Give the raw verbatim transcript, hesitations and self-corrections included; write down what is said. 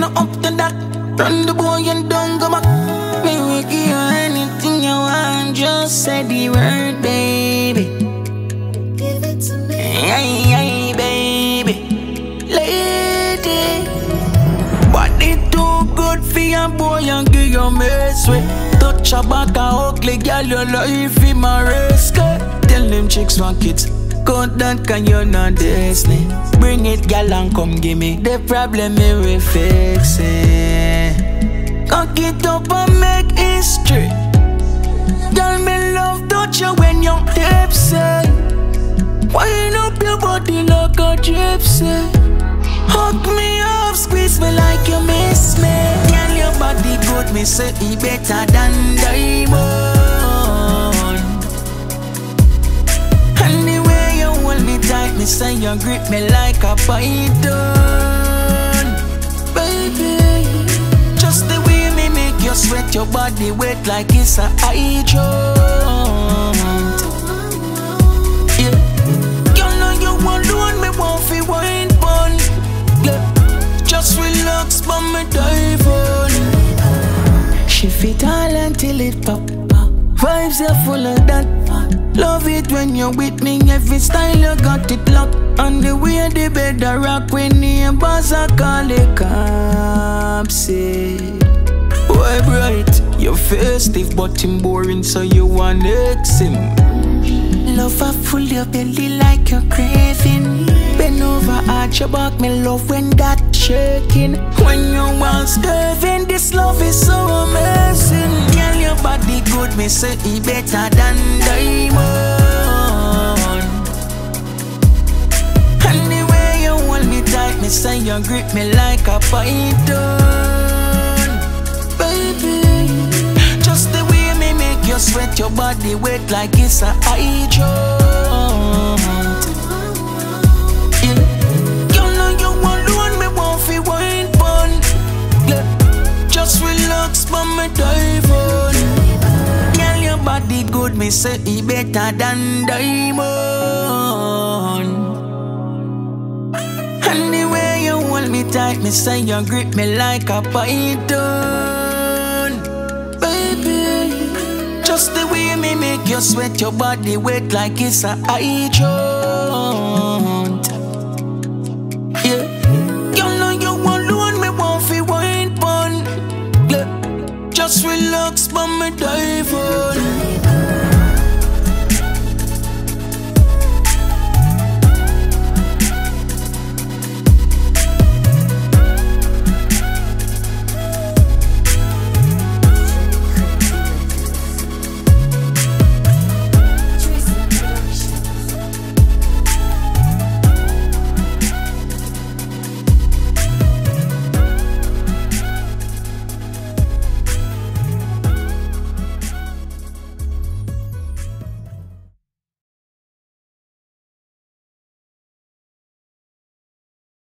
up to that. Run the boy and don't go back. Me will give you anything you want. Just say the word, baby. Give it to me. Hey, hey, baby. Lady. Body too good for your boy and give you mess with. Touch a back a ugly girl, your life in my risk. Tell them chicks want kids. Cut that can you not Disney. Bring it girl and come give me the problem me we fix it. Cock it up and make history. Girl me love touch you when you're tipsy. Wind up your body like a gypsy. Hug me up, squeeze me like you miss me. Girl your body good, me say it better than diamond. Anyway you hold me tight, me say you grip me like a python. Baby, just the way me make you sweat, your body wet like it's a hydrant. Yeah, you know you alone, me want fi wine bun. Yeah, just relax, but me dive on. She fit all until it pop. Vibes are full of that. Love it when you're with me. Every style you got it locked. On the way the bed a rock. When neighbors a call it cops. Boy bright, your festive but him boring, so you want ex him. Love a full your belly like you're craving. Bend over, arch your back, me love when that shaking. When you want starving, this love is so amazing. Girl, your body good, me say it better than diamond. Anyway you hold me tight, me say you grip me like a python. Baby, just the way me make you sweat, your body wet like it's a hydrant. Yeah, you know you alone, me want fi wine bun. Yeah, just relax, but me dive on. Girl, your body good, me say it better than diamond. Anyway you hold me tight, me say you grip me like a python. Baby, just the way me make you sweat, your body wet like it's a hydrant. Yeah, you know you alone, me want fi wine bun. Yeah, just relax, but me dive on.